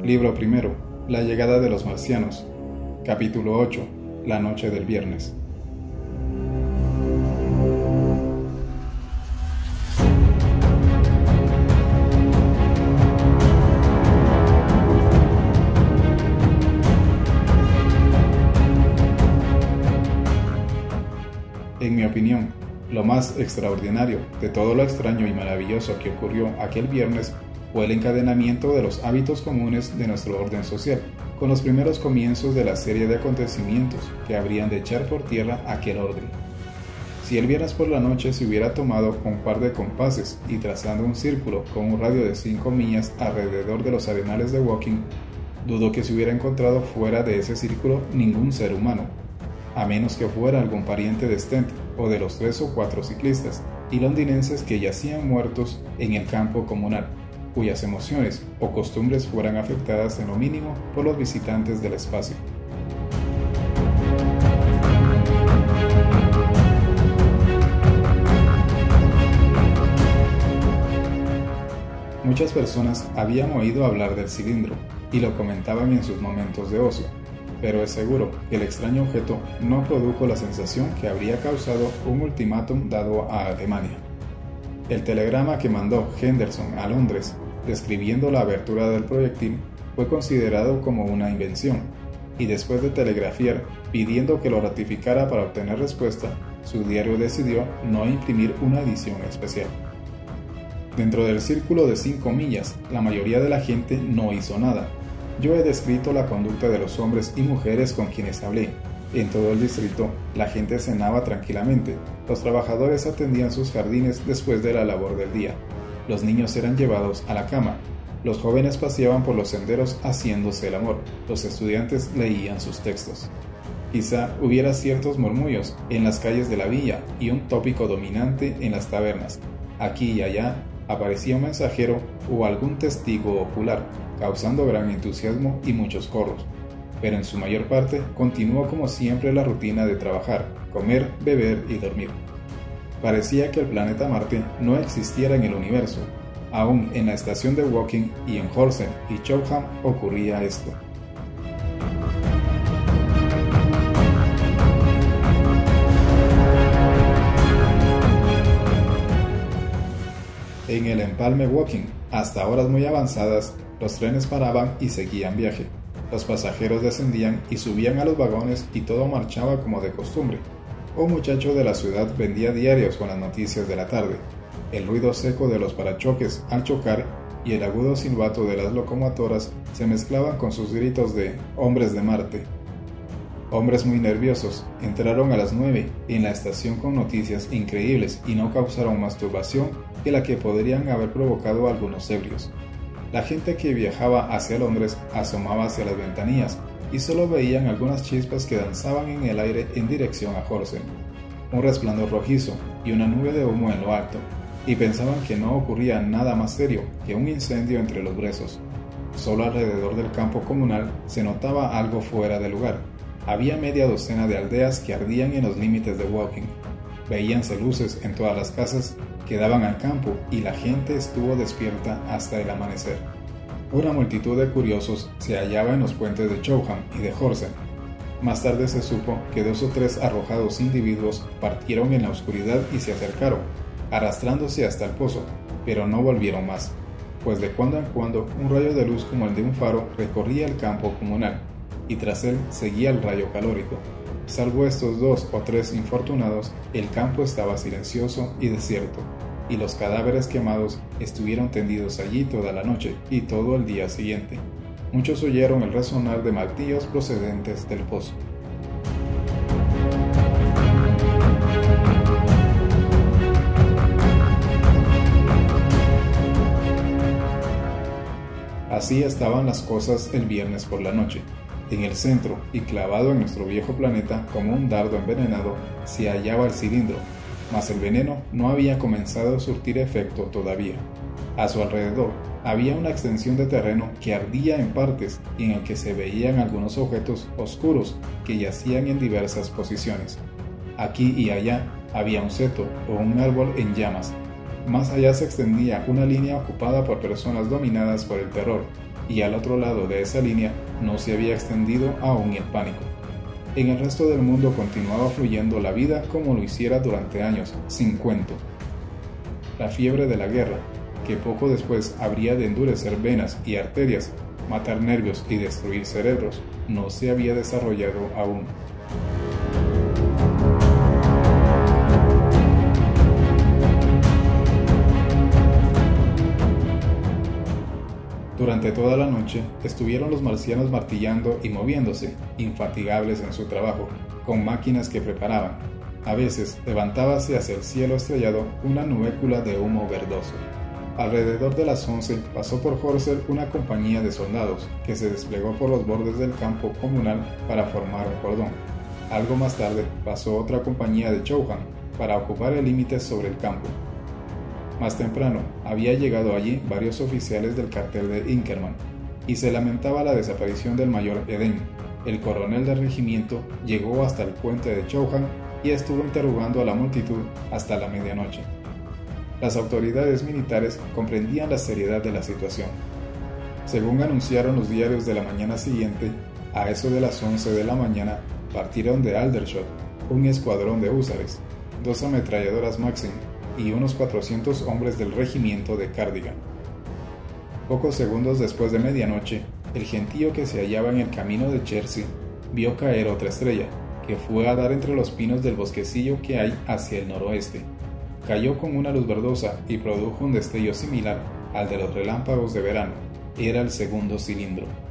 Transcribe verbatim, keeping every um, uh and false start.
Libro primero. La llegada de los marcianos. Capítulo ocho. La noche del viernes. En mi opinión, lo más extraordinario de todo lo extraño y maravilloso que ocurrió aquel viernes fue el encadenamiento de los hábitos comunes de nuestro orden social, con los primeros comienzos de la serie de acontecimientos que habrían de echar por tierra aquel orden. Si el viernes por la noche se hubiera tomado un par de compases y trazando un círculo con un radio de cinco millas alrededor de los arenales de Woking, dudo que se hubiera encontrado fuera de ese círculo ningún ser humano, a menos que fuera algún pariente de Stent o de los tres o cuatro ciclistas y londinenses que yacían muertos en el campo comunal, cuyas emociones o costumbres fueran afectadas en lo mínimo por los visitantes del espacio. Muchas personas habían oído hablar del cilindro y lo comentaban en sus momentos de ocio, pero es seguro que el extraño objeto no produjo la sensación que habría causado un ultimátum dado a Alemania. El telegrama que mandó Henderson a Londres, describiendo la abertura del proyectil, fue considerado como una invención, y después de telegrafiar pidiendo que lo ratificara para obtener respuesta, su diario decidió no imprimir una edición especial. Dentro del círculo de cinco millas, la mayoría de la gente no hizo nada. Yo he descrito la conducta de los hombres y mujeres con quienes hablé. En todo el distrito, la gente cenaba tranquilamente, los trabajadores atendían sus jardines después de la labor del día, los niños eran llevados a la cama, los jóvenes paseaban por los senderos haciéndose el amor, los estudiantes leían sus textos. Quizá hubiera ciertos murmullos en las calles de la villa y un tópico dominante en las tabernas. Aquí y allá aparecía un mensajero o algún testigo ocular, causando gran entusiasmo y muchos corros, pero en su mayor parte continuó como siempre la rutina de trabajar, comer, beber y dormir. Parecía que el planeta Marte no existiera en el universo. Aún en la estación de Woking y en Horsen y Cheltenham ocurría esto. En el empalme Woking, hasta horas muy avanzadas, los trenes paraban y seguían viaje. Los pasajeros descendían y subían a los vagones y todo marchaba como de costumbre. Un muchacho de la ciudad vendía diarios con las noticias de la tarde. El ruido seco de los parachoques al chocar y el agudo silbato de las locomotoras se mezclaban con sus gritos de «hombres de Marte». Hombres muy nerviosos entraron a las nueve en la estación con noticias increíbles y no causaron más turbación que la que podrían haber provocado algunos ebrios. La gente que viajaba hacia Londres asomaba hacia las ventanillas y solo veían algunas chispas que danzaban en el aire en dirección a Horsen, un resplandor rojizo y una nube de humo en lo alto, y pensaban que no ocurría nada más serio que un incendio entre los brezos. Solo alrededor del campo comunal se notaba algo fuera de lugar. Había media docena de aldeas que ardían en los límites de Woking. Veíanse luces en todas las casas que daban al campo y la gente estuvo despierta hasta el amanecer. Una multitud de curiosos se hallaba en los puentes de Cheltenham y de Horsen. Más tarde se supo que dos o tres arrojados individuos partieron en la oscuridad y se acercaron, arrastrándose hasta el pozo, pero no volvieron más, pues de cuando en cuando un rayo de luz como el de un faro recorría el campo comunal, y tras él seguía el rayo calórico. Salvo estos dos o tres infortunados, el campo estaba silencioso y desierto, y los cadáveres quemados estuvieron tendidos allí toda la noche y todo el día siguiente. Muchos oyeron el resonar de martillos procedentes del pozo. Así estaban las cosas el viernes por la noche. En el centro, y clavado en nuestro viejo planeta como un dardo envenenado, se hallaba el cilindro, mas el veneno no había comenzado a surtir efecto todavía. A su alrededor había una extensión de terreno que ardía en partes y en el que se veían algunos objetos oscuros que yacían en diversas posiciones. Aquí y allá había un seto o un árbol en llamas. Más allá se extendía una línea ocupada por personas dominadas por el terror, y al otro lado de esa línea no se había extendido aún el pánico. En el resto del mundo continuaba fluyendo la vida como lo hiciera durante años, sin cuento. La fiebre de la guerra, que poco después habría de endurecer venas y arterias, matar nervios y destruir cerebros, no se había desarrollado aún. Durante toda la noche estuvieron los marcianos martillando y moviéndose, infatigables en su trabajo, con máquinas que preparaban. A veces levantábase hacia el cielo estrellado una nubécula de humo verdoso. Alrededor de las once pasó por Horser una compañía de soldados que se desplegó por los bordes del campo comunal para formar un cordón. Algo más tarde pasó otra compañía de Chauhan para ocupar el límite sobre el campo. Más temprano había llegado allí varios oficiales del cartel de Inkerman y se lamentaba la desaparición del mayor Eden. El coronel del regimiento llegó hasta el puente de Chauhan y estuvo interrogando a la multitud hasta la medianoche. Las autoridades militares comprendían la seriedad de la situación. Según anunciaron los diarios de la mañana siguiente, a eso de las once de la mañana partieron de Aldershot un escuadrón de húsares, dos ametralladoras Maxim y unos cuatrocientos hombres del regimiento de Cardigan. Pocos segundos después de medianoche, el gentío que se hallaba en el camino de Chertsey vio caer otra estrella, que fue a dar entre los pinos del bosquecillo que hay hacia el noroeste. Cayó con una luz verdosa y produjo un destello similar al de los relámpagos de verano. Era el segundo cilindro.